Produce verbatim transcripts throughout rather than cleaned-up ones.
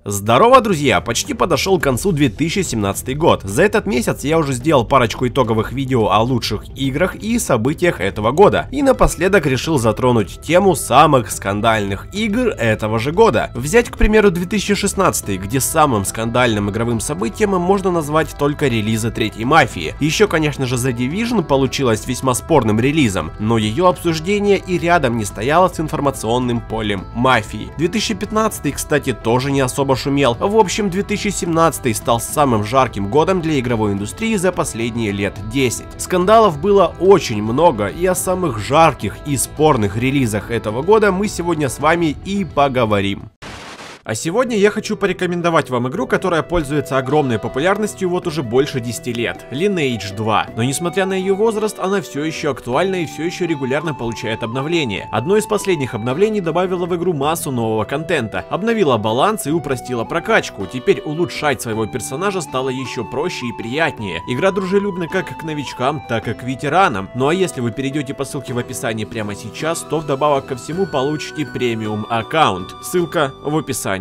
Здорово, друзья! Почти подошел к концу две тысячи семнадцатый год. За этот месяц я уже сделал парочку итоговых видео о лучших играх и событиях этого года. И напоследок решил затронуть тему самых скандальных игр этого же года. Взять, к примеру, две тысячи шестнадцатый, где самым скандальным игровым событием можно назвать только релизы третьей Мафии. Еще, конечно же, The Division получилась весьма спорным релизом, но ее обсуждение и рядом не стояло с информационным полем Мафии. две тысячи пятнадцатый, кстати, тоже не особо шумел. В общем, две тысячи семнадцатый стал самым жарким годом для игровой индустрии за последние лет десять. Скандалов было очень много, и о самых жарких и спорных релизах этого года мы сегодня с вами и поговорим. А сегодня я хочу порекомендовать вам игру, которая пользуется огромной популярностью вот уже больше десяти лет. Lineage два. Но несмотря на ее возраст, она все еще актуальна и все еще регулярно получает обновления. Одно из последних обновлений добавило в игру массу нового контента, обновила баланс и упростила прокачку. Теперь улучшать своего персонажа стало еще проще и приятнее. Игра дружелюбна как к новичкам, так и к ветеранам. Ну а если вы перейдете по ссылке в описании прямо сейчас, то вдобавок ко всему получите премиум аккаунт. Ссылка в описании.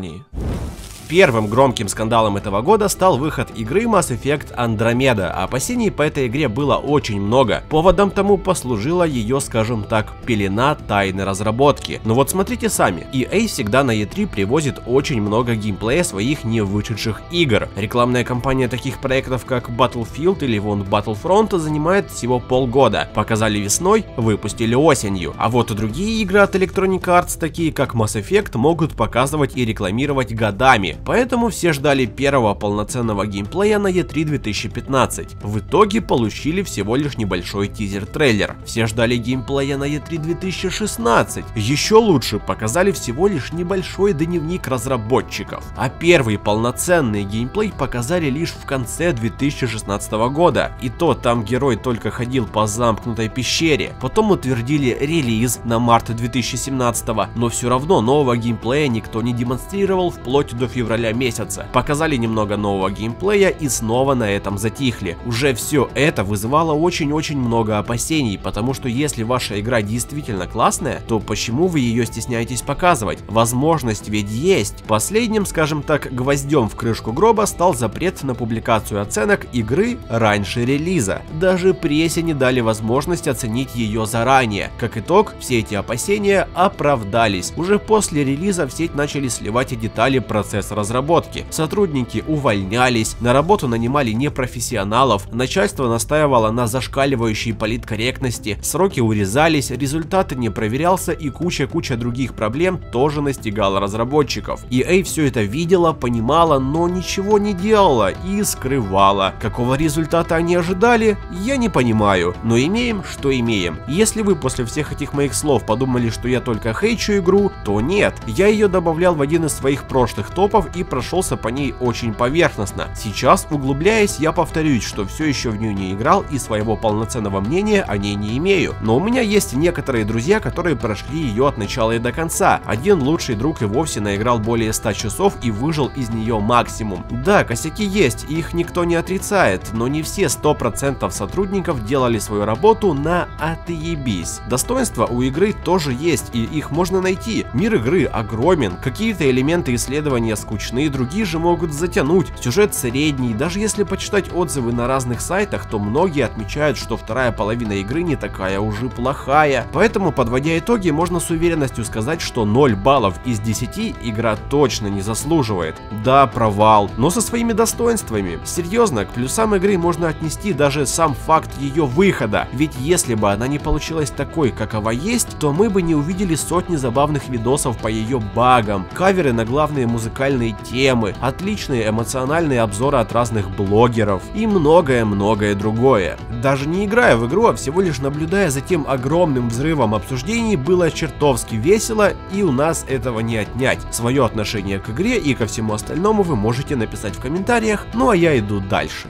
Первым громким скандалом этого года стал выход игры Mass Effect Andromeda. Опасений по этой игре было очень много. Поводом тому послужила ее, скажем так, пелена тайной разработки. Но вот смотрите сами, и эй всегда на и три привозит очень много геймплея своих не вышедших игр. Рекламная кампания таких проектов как Battlefield или вон Battlefront занимает всего полгода. Показали весной, выпустили осенью. А вот и другие игры от Electronic Arts, такие как Mass Effect, могут показывать и рекламировать годами. Поэтому все ждали первого полноценного геймплея на и три две тысячи пятнадцать. В итоге получили всего лишь небольшой тизер-трейлер. Все ждали геймплея на и три две тысячи шестнадцать. Еще лучше, показали всего лишь небольшой дневник разработчиков. А первый полноценный геймплей показали лишь в конце две тысячи шестнадцатого года. И то там герой только ходил по замкнутой пещере. Потом утвердили релиз на март две тысячи семнадцатого, но все равно нового геймплея никто не демонстрировал вплоть до февраля месяца. Показали немного нового геймплея и снова на этом затихли. Уже все это вызывало очень-очень много опасений, потому что если ваша игра действительно классная, то почему вы ее стесняетесь показывать? Возможность ведь есть. Последним, скажем так, гвоздем в крышку гроба стал запрет на публикацию оценок игры раньше релиза. Даже прессе не дали возможность оценить ее заранее. Как итог, все эти опасения оправдались. Уже после релиза в сеть начали сливать и детали процесса разработки. Сотрудники увольнялись, на работу нанимали непрофессионалов, начальство настаивало на зашкаливающей политкорректности, сроки урезались, результаты не проверялся и куча-куча других проблем тоже настигала разработчиков. и эй все это видела, понимала, но ничего не делала и скрывала. Какого результата они ожидали, я не понимаю, но имеем, что имеем. Если вы после всех этих моих слов подумали, что я только хейчу игру, то нет, я ее добавлял в один из своих прошлых топов и прошелся по ней очень поверхностно. Сейчас, углубляясь, я повторюсь, что все еще в нее не играл и своего полноценного мнения о ней не имею. Но у меня есть некоторые друзья, которые прошли ее от начала и до конца. Один лучший друг и вовсе наиграл более ста часов и выжил из нее максимум. Да, косяки есть, их никто не отрицает, но не все сто процентов сотрудников делали свою работу на отъебись. Достоинства у игры тоже есть, и их можно найти. Мир игры огромен, какие-то элементы исследования скучные, другие же могут затянуть. Сюжет средний, даже если почитать отзывы на разных сайтах, то многие отмечают, что вторая половина игры не такая уж и плохая. Поэтому, подводя итоги, можно с уверенностью сказать, что ноль баллов из десяти игра точно не заслуживает. Да, провал, но со своими достоинствами. Серьезно, к плюсам игры можно отнести даже сам факт ее выхода, ведь если бы она не получилась такой, какова есть, то мы бы не увидели сотни забавных видосов по ее багам, каверы на главные музыкальные темы, отличные эмоциональные обзоры от разных блогеров и многое-многое другое. Даже не играя в игру, а всего лишь наблюдая за тем огромным взрывом обсуждений, было чертовски весело, и у нас этого не отнять. Свое отношение к игре и ко всему остальному вы можете написать в комментариях, ну а я иду дальше.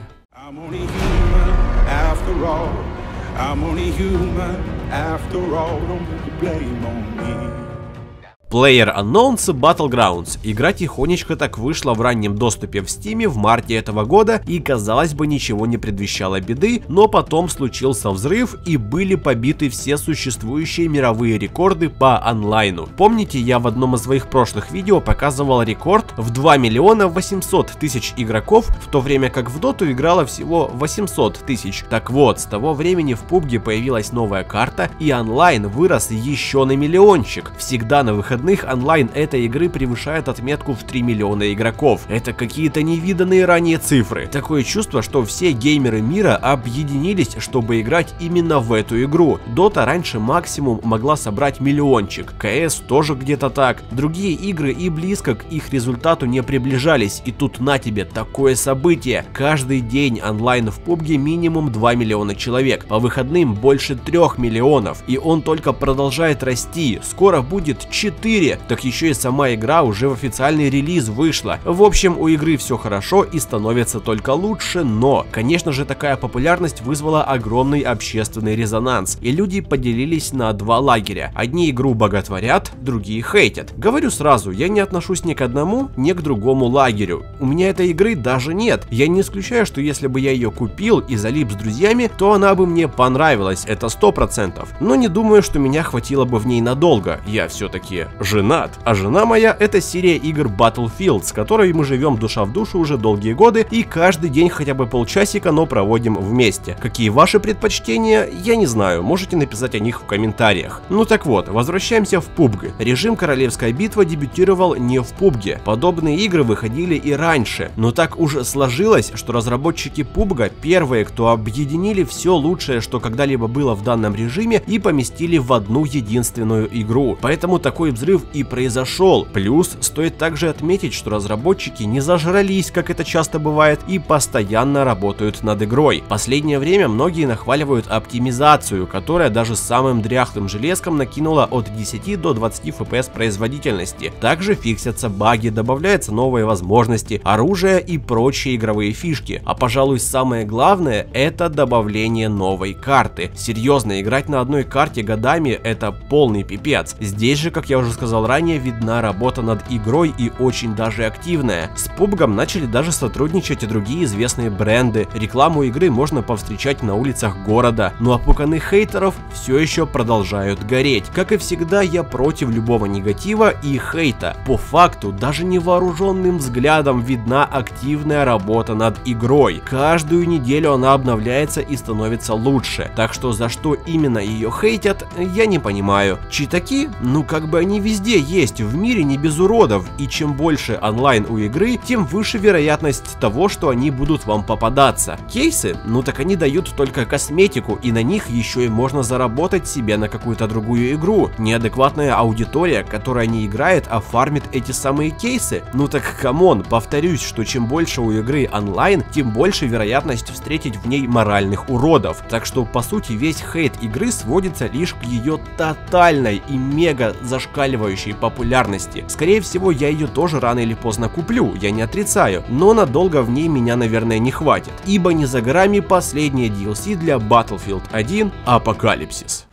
PlayerUnknown's Battlegrounds. Игра тихонечко так вышла в раннем доступе в Steam в марте этого года, и казалось бы, ничего не предвещало беды, но потом случился взрыв и были побиты все существующие мировые рекорды по онлайну. Помните, я в одном из своих прошлых видео показывал рекорд в два миллиона восемьсот тысяч игроков, в то время как в доту играло всего восемьсот тысяч. Так вот, с того времени в пубге появилась новая карта, и онлайн вырос еще на миллиончик. Всегда на выходных онлайн этой игры превышает отметку в три миллиона игроков. Это какие-то невиданные ранее цифры. Такое чувство, что все геймеры мира объединились, чтобы играть именно в эту игру. Дота раньше максимум могла собрать миллиончик, КС тоже где-то так. Другие игры и близко к их результату не приближались, и тут на тебе такое событие. Каждый день онлайн в пубге минимум два миллиона человек, по выходным больше трёх миллионов, и он только продолжает расти. Скоро будет четыре, так еще и сама игра уже в официальный релиз вышла. В общем, у игры все хорошо и становится только лучше, но, конечно же, такая популярность вызвала огромный общественный резонанс, и люди поделились на два лагеря. Одни игру боготворят, другие хейтят. Говорю сразу, я не отношусь ни к одному, ни к другому лагерю. У меня этой игры даже нет. Я не исключаю, что если бы я ее купил и залип с друзьями, то она бы мне понравилась, это сто процентов. Но не думаю, что меня хватило бы в ней надолго. Я все-таки женат. А жена моя — это серия игр Battlefield, с которой мы живем душа в душу уже долгие годы, и каждый день хотя бы полчасика, но проводим вместе. Какие ваши предпочтения, я не знаю, можете написать о них в комментариях. Ну так вот, возвращаемся в пубг. Режим Королевская битва дебютировал не в пубге. Подобные игры выходили и раньше, но так уже сложилось, что разработчики пубга первые, кто объединили все лучшее, что когда-либо было в данном режиме, и поместили в одну единственную игру. Поэтому такой взрыв и произошел. Плюс стоит также отметить, что разработчики не зажрались, как это часто бывает, и постоянно работают над игрой. Последнее время многие нахваливают оптимизацию, которая даже самым дряхлым железком накинула от десяти до двадцати эф пи эс производительности. Также фиксятся баги, добавляются новые возможности, оружие и прочие игровые фишки. А пожалуй, самое главное — это добавление новой карты. Серьезно, играть на одной карте годами — это полный пипец. Здесь же, как я уже сказал ранее, видна работа над игрой, и очень даже активная. С пубгом начали даже сотрудничать и другие известные бренды. Рекламу игры можно повстречать на улицах города, но опуканы хейтеров все еще продолжают гореть. Как и всегда, я против любого негатива и хейта. По факту, даже невооруженным взглядом видна активная работа над игрой. Каждую неделю она обновляется и становится лучше. Так что за что именно ее хейтят, я не понимаю. Читаки? Ну как бы они везде есть, в мире не без уродов, и чем больше онлайн у игры, тем выше вероятность того, что они будут вам попадаться. Кейсы? Ну так они дают только косметику, и на них еще и можно заработать себе на какую-то другую игру. Неадекватная аудитория, которая не играет, а фармит эти самые кейсы. Ну так камон, повторюсь, что чем больше у игры онлайн, тем больше вероятность встретить в ней моральных уродов. Так что по сути весь хейт игры сводится лишь к ее тотальной и мега зашкаливающей популярности. Скорее всего, я ее тоже рано или поздно куплю, я не отрицаю, но надолго в ней меня, наверное, не хватит, ибо не за горами последнее ди эл си для Battlefield один Апокалипсис.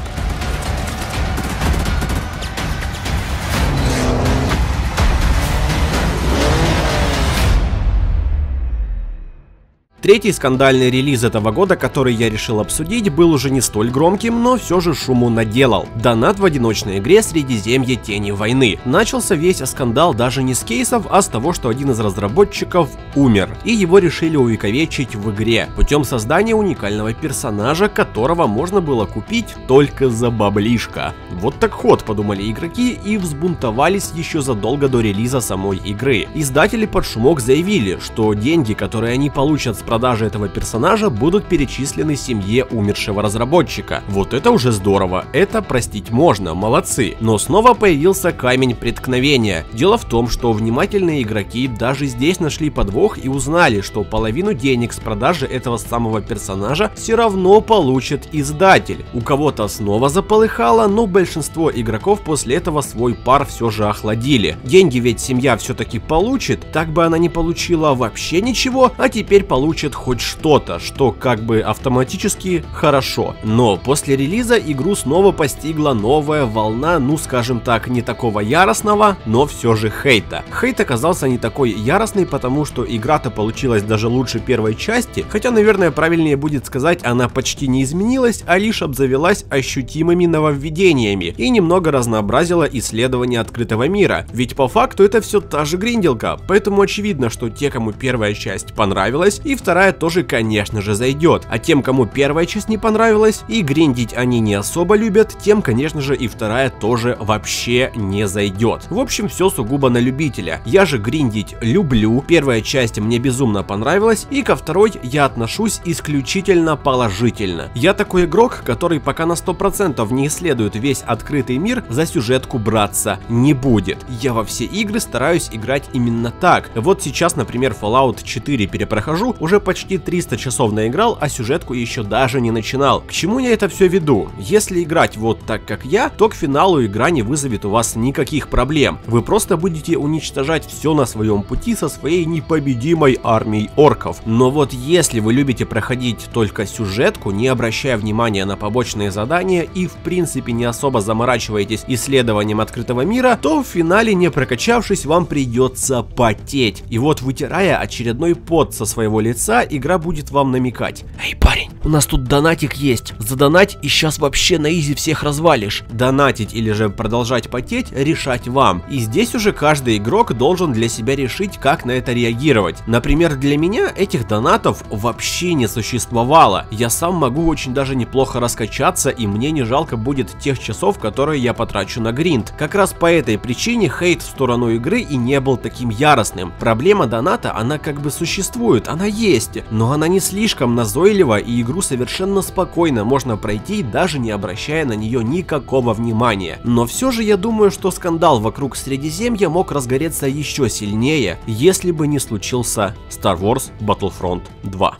Третий скандальный релиз этого года, который я решил обсудить, был уже не столь громким, но все же шуму наделал. Донат в одиночной игре Средиземье Тени Войны. Начался весь скандал даже не с кейсов, а с того, что один из разработчиков умер, и его решили увековечить в игре путем создания уникального персонажа, которого можно было купить только за баблишко. Вот так ход, подумали игроки, и взбунтовались еще задолго до релиза самой игры. Издатели под шумок заявили, что деньги, которые они получат с продажи этого персонажа, будут перечислены семье умершего разработчика. Вот это уже здорово, это простить можно, молодцы. Но снова появился камень преткновения. Дело в том, что внимательные игроки даже здесь нашли подвох и узнали, что половину денег с продажи этого самого персонажа все равно получит издатель. У кого-то снова заполыхало, но большинство игроков после этого свой пар все же охладили. Деньги ведь семья все-таки получит, так бы она не получила вообще ничего, а теперь получит получат хоть что-то, что как бы автоматически хорошо. Но после релиза игру снова постигла новая волна, ну скажем так, не такого яростного, но все же хейта. Хейт оказался не такой яростный, потому что игра-то получилась даже лучше первой части, хотя, наверное, правильнее будет сказать, она почти не изменилась, а лишь обзавелась ощутимыми нововведениями и немного разнообразила исследования открытого мира. Ведь по факту это все та же гринделка, поэтому очевидно, что те, кому первая часть понравилась, и вторая тоже, конечно же, зайдет. А тем, кому первая часть не понравилась и гриндить они не особо любят, тем, конечно же, и вторая тоже вообще не зайдет. В общем, все сугубо на любителя. Я же гриндить люблю, первая часть мне безумно понравилась, и ко второй я отношусь исключительно положительно. Я такой игрок, который пока на сто процентов не исследует весь открытый мир, за сюжетку браться не будет. Я во все игры стараюсь играть именно так. Вот сейчас, например, Fallout четыре перепрохожу, уже почти триста часов наиграл, а сюжетку еще даже не начинал. К чему я это все веду? Если играть вот так, как я, то к финалу игра не вызовет у вас никаких проблем. Вы просто будете уничтожать все на своем пути со своей непобедимой армией орков. Но вот если вы любите проходить только сюжетку, не обращая внимания на побочные задания и в принципе не особо заморачиваетесь исследованием открытого мира, то в финале, не прокачавшись, вам придется потеть. И вот, вытирая очередной пот со своего лица, игра будет вам намекать: «Эй, парень, у нас тут донатик есть, задонать и сейчас вообще на изи всех развалишь». Донатить или же продолжать потеть — решать вам. И здесь уже каждый игрок должен для себя решить, как на это реагировать. Например, для меня этих донатов вообще не существовало. Я сам могу очень даже неплохо раскачаться, и мне не жалко будет тех часов, которые я потрачу на гринд. Как раз по этой причине хейт в сторону игры и не был таким яростным. Проблема доната, она как бы существует, она есть, но она не слишком назойлива, и игру совершенно спокойно можно пройти, даже не обращая на нее никакого внимания. Но все же я думаю, что скандал вокруг Средиземья мог разгореться еще сильнее, если бы не случился Star Wars Battlefront два.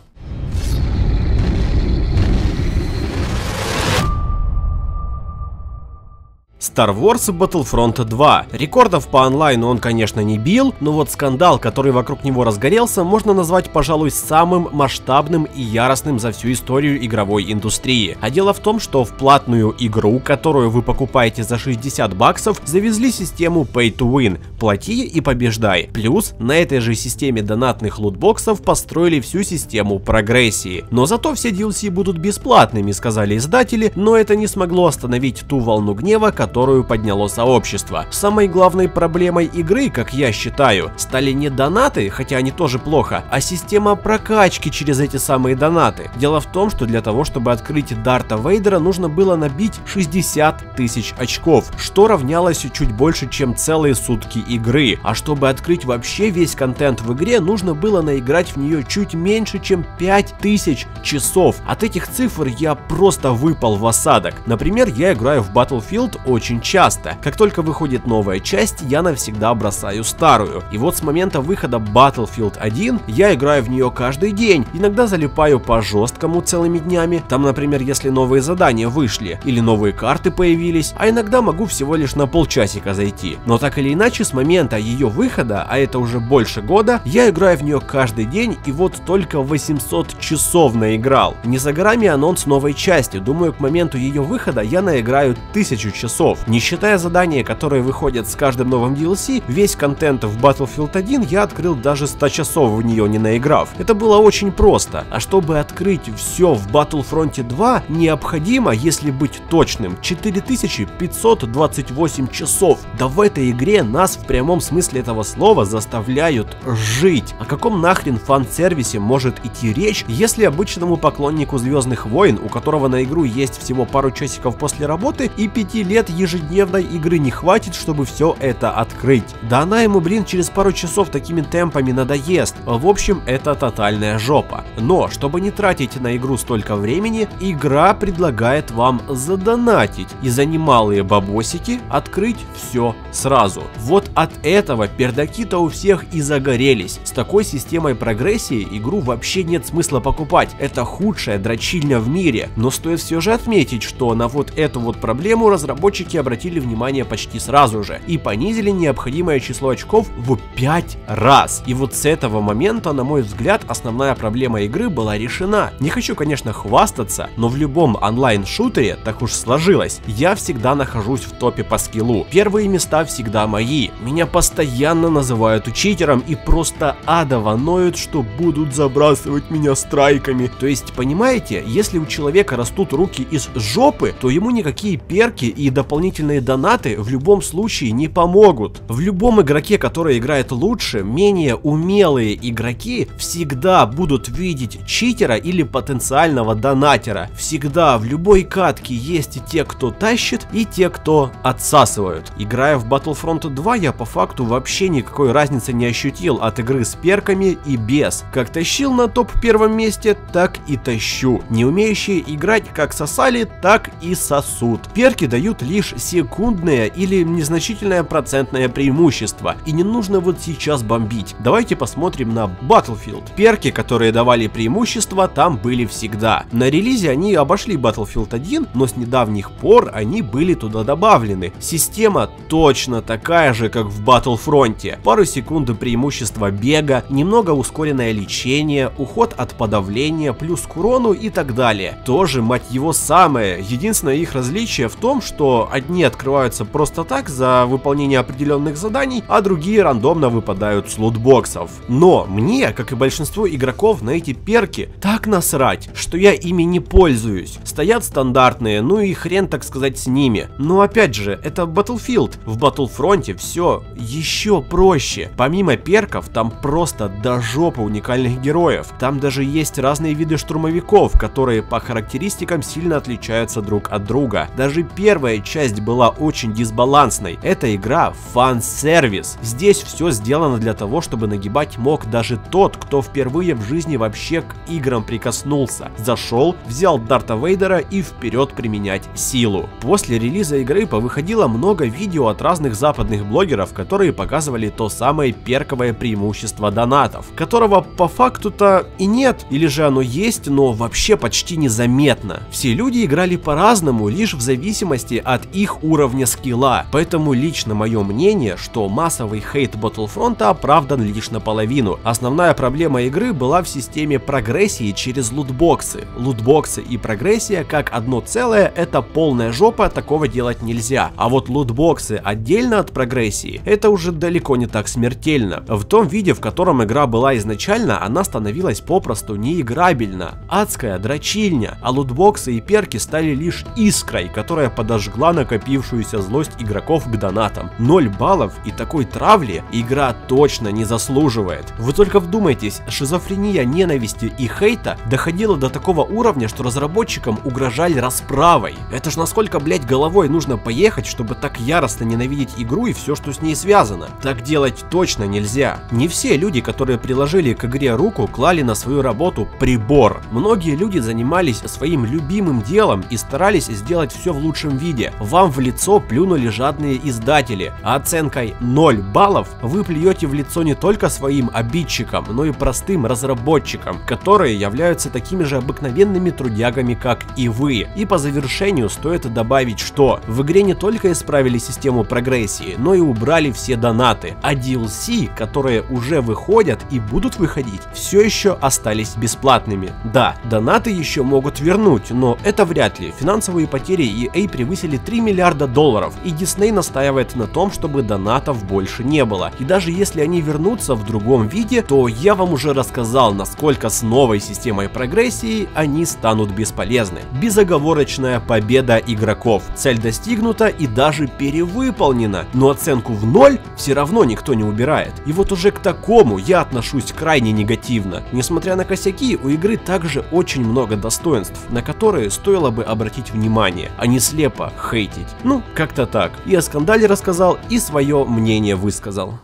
Star Wars Battlefront два. Рекордов по онлайну он, конечно, не бил, но вот скандал, который вокруг него разгорелся, можно назвать, пожалуй, самым масштабным и яростным за всю историю игровой индустрии. А дело в том, что в платную игру, которую вы покупаете за шестьдесят баксов, завезли систему Pay to Win. Плати и побеждай. Плюс на этой же системе донатных лутбоксов построили всю систему прогрессии. Но зато все ди эл си будут бесплатными, сказали издатели, но это не смогло остановить ту волну гнева, которая которую подняло сообщество. Самой главной проблемой игры, как я считаю, стали не донаты, хотя они тоже плохо, а система прокачки через эти самые донаты. Дело в том, что для того, чтобы открыть Дарта Вейдера, нужно было набить шестьдесят тысяч очков, что равнялось чуть больше, чем целые сутки игры. А чтобы открыть вообще весь контент в игре, нужно было наиграть в нее чуть меньше, чем пять тысяч часов. От этих цифр я просто выпал в осадок. Например, я играю в Battlefield очень Очень часто. Как только выходит новая часть, я навсегда бросаю старую. И вот с момента выхода Battlefield один я играю в нее каждый день. Иногда залипаю по жесткому целыми днями. Там, например, если новые задания вышли или новые карты появились, а иногда могу всего лишь на полчасика зайти. Но так или иначе, с момента ее выхода, а это уже больше года, я играю в нее каждый день, и вот только восемьсот часов наиграл. Не за горами анонс новой части. Думаю, к моменту ее выхода я наиграю тысячу часов. Не считая задания, которые выходят с каждым новым ди эл си, весь контент в Battlefield один я открыл даже сто часов в нее не наиграв. Это было очень просто. А чтобы открыть все в Battlefront два, необходимо, если быть точным, четыре тысячи пятьсот двадцать восемь часов. Да в этой игре нас в прямом смысле этого слова заставляют жить. О каком нахрен фан-сервисе может идти речь, если обычному поклоннику Звездных войн, у которого на игру есть всего пару часиков после работы, и пяти лет ежедневной игры не хватит, чтобы все это открыть. Да она ему, блин, через пару часов такими темпами надоест. В общем, это тотальная жопа. Но, чтобы не тратить на игру столько времени, игра предлагает вам задонатить и за немалые бабосики открыть все сразу. Вот от этого пердаки-то у всех и загорелись. С такой системой прогрессии игру вообще нет смысла покупать. Это худшая дрочильня в мире. Но стоит все же отметить, что на вот эту вот проблему разработчики разработчики обратили внимание почти сразу же и понизили необходимое число очков в пять раз. И вот с этого момента, на мой взгляд, основная проблема игры была решена. Не хочу, конечно, хвастаться, но в любом онлайн-шутере так уж сложилось. Я всегда нахожусь в топе по скиллу. Первые места всегда мои. Меня постоянно называют читером и просто адово ноют, что будут забрасывать меня страйками. То есть, понимаете, если у человека растут руки из жопы, то ему никакие перки и дополнительные донаты в любом случае не помогут. В любом игроке, который играет лучше, менее умелые игроки всегда будут видеть читера или потенциального донатера. Всегда в любой катке есть и те, кто тащит, и те, кто отсасывают. Играя в Battlefront два, я по факту вообще никакой разницы не ощутил от игры с перками и без. Как тащил на топ первом месте, так и тащу. Не умеющие играть как сосали, так и сосут. Перки дают лишь секундное или незначительное процентное преимущество, и не нужно вот сейчас бомбить. Давайте посмотрим на Battlefield. Перки, которые давали преимущество, там были всегда. На релизе они обошли Battlefield один, но с недавних пор они были туда добавлены. Система точно такая же, как в Battlefront. Пару секунд преимущества бега, немного ускоренное лечение, уход от подавления, плюс к урону и так далее. Тоже, мать его, самое. Единственное их различие в том, что одни открываются просто так за выполнение определенных заданий, а другие рандомно выпадают с лутбоксов. Но мне, как и большинству игроков, на эти перки так насрать, что я ими не пользуюсь. Стоят стандартные, ну и хрен, так сказать, с ними. Но опять же, это Battlefield. В Battlefront все еще проще. Помимо перков, там просто до жопы уникальных героев. Там даже есть разные виды штурмовиков, которые по характеристикам сильно отличаются друг от друга. Даже первая часть была очень дисбалансной. Эта игра фан-сервис. Здесь все сделано для того, чтобы нагибать мог даже тот, кто впервые в жизни вообще к играм прикоснулся. Зашел, взял Дарта Вейдера и вперед применять силу. После релиза игры повыходило много видео от разных западных блогеров, которые показывали то самое перковое преимущество донатов, которого по факту-то и нет, или же оно есть, но вообще почти незаметно. Все люди играли по-разному, лишь в зависимости от их уровня скилла, поэтому лично мое мнение, что массовый хейт Battlefront оправдан лишь наполовину. Основная проблема игры была в системе прогрессии через лутбоксы. Лутбоксы и прогрессия как одно целое — это полная жопа, такого делать нельзя. А вот лутбоксы отдельно от прогрессии — это уже далеко не так смертельно. В том виде, в котором игра была изначально, она становилась попросту неиграбельна. Адская дрочильня, а лутбоксы и перки стали лишь искрой, которая подожгла накопившуюся злость игроков к донатам. ноль баллов и такой травли игра точно не заслуживает. Вы только вдумайтесь, шизофрения ненависти и хейта доходила до такого уровня, что разработчикам угрожали расправой. Это ж насколько, блять, головой нужно поехать, чтобы так яростно ненавидеть игру и все, что с ней связано. Так делать точно нельзя. Не все люди, которые приложили к игре руку, клали на свою работу прибор. Многие люди занимались своим любимым делом и старались сделать все в лучшем виде. Вам в лицо плюнули жадные издатели, а оценкой ноль баллов вы плюете в лицо не только своим обидчикам, но и простым разработчикам, которые являются такими же обыкновенными трудягами, как и вы. И по завершению стоит добавить, что в игре не только исправили систему прогрессии, но и убрали все донаты, а ди эл си, которые уже выходят и будут выходить, все еще остались бесплатными. Да, донаты еще могут вернуть, но это вряд ли. Финансовые потери и эй превысили три миллиарда долларов, и Disney настаивает на том, чтобы донатов больше не было. И даже если они вернутся в другом виде, то я вам уже рассказал, насколько с новой системой прогрессии они станут бесполезны. Безоговорочная победа игроков. Цель достигнута и даже перевыполнена, но оценку в ноль все равно никто не убирает. И вот уже к такому я отношусь крайне негативно. Несмотря на косяки, у игры также очень много достоинств, на которые стоило бы обратить внимание, а не слепо хейтить. Ну, как-то так. И о скандале рассказал, и свое мнение высказал.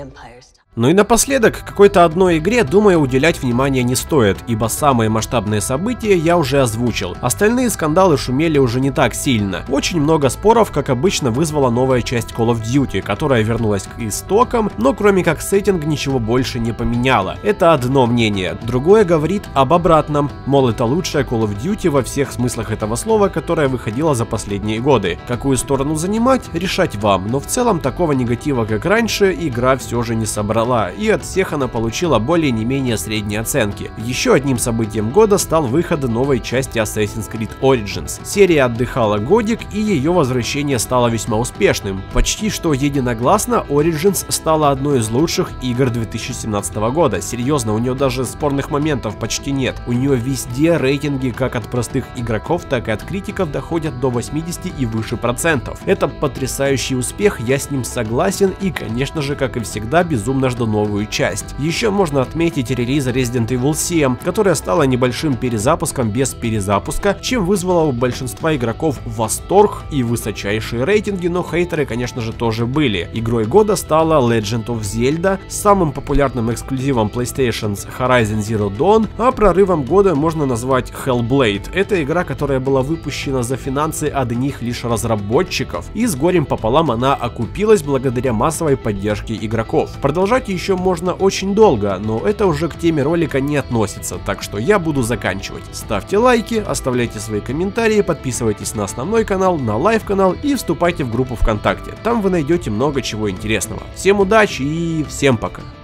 Ну и напоследок, какой-то одной игре, думаю, уделять внимание не стоит, ибо самые масштабные события я уже озвучил. Остальные скандалы шумели уже не так сильно. Очень много споров, как обычно, вызвала новая часть Call of Duty, которая вернулась к истокам, но кроме как сеттинг ничего больше не поменяла. Это одно мнение. Другое говорит об обратном, мол, это лучшая Call of Duty во всех смыслах этого слова, которая выходила за последние годы. Какую сторону занимать, решать вам, но в целом такого негатива, как раньше, игра все же не собрала. И от всех она получила более не менее средние оценки. Еще одним событием года стал выход новой части Assassin's Creed Origins. Серия отдыхала годик, и ее возвращение стало весьма успешным. Почти что единогласно Origins стала одной из лучших игр две тысячи семнадцатого года. Серьезно, у нее даже спорных моментов почти нет. У нее везде рейтинги как от простых игроков, так и от критиков доходят до восьмидесяти и выше процентов. Это потрясающий успех, я с ним согласен, и конечно же, как и всегда, безумно жду новую часть. Еще можно отметить релиз Resident Evil семь, которая стала небольшим перезапуском без перезапуска, чем вызвала у большинства игроков восторг и высочайшие рейтинги, но хейтеры, конечно же, тоже были. Игрой года стала Legend of Zelda, самым популярным эксклюзивом PlayStation Horizon Zero Dawn, а прорывом года можно назвать Hellblade. Это игра, которая была выпущена за финансы одних лишь разработчиков, и с горем пополам она окупилась благодаря массовой поддержке игроков. Продолжать еще можно очень долго, но это уже к теме ролика не относится, так что я буду заканчивать. Ставьте лайки, оставляйте свои комментарии, подписывайтесь на основной канал, на лайв канал и вступайте в группу ВКонтакте. Там вы найдете много чего интересного. Всем удачи и всем пока!